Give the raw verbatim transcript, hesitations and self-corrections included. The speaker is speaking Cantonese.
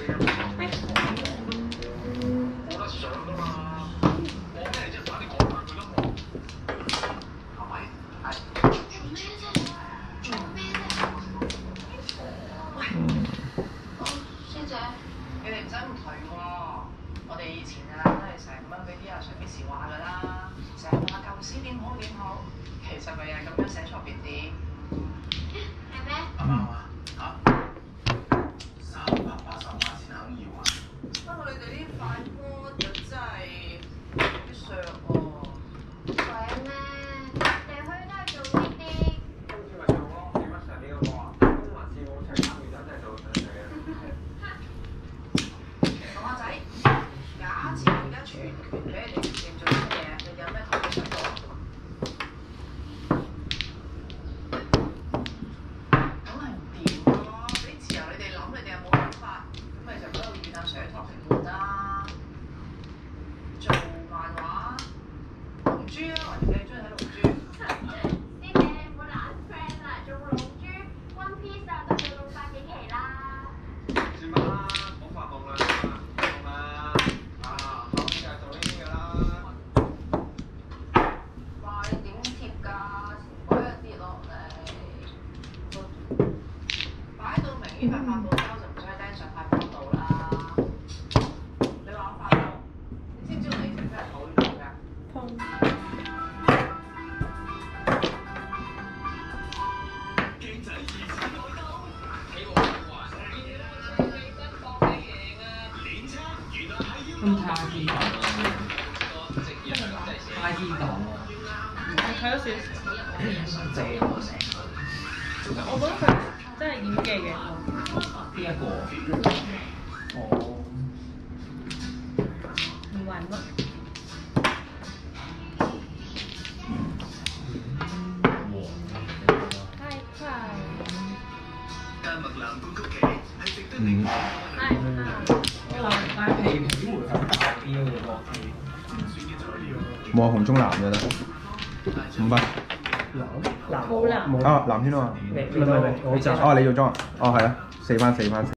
咁太熱檔，太熱檔喎。 睇咗少少。 正喎成個。 我覺得佢真係演技嘅。 邊一個？哦。 唔係乜。太快。 嗯。 太快。 但係皮皮會係大啲嗰個。 冇紅中藍嘅得，五百。 冇啦。 啊，藍天啊嘛。 你你咪咪我就哦，你做裝啊？哦，係啊，四番四番。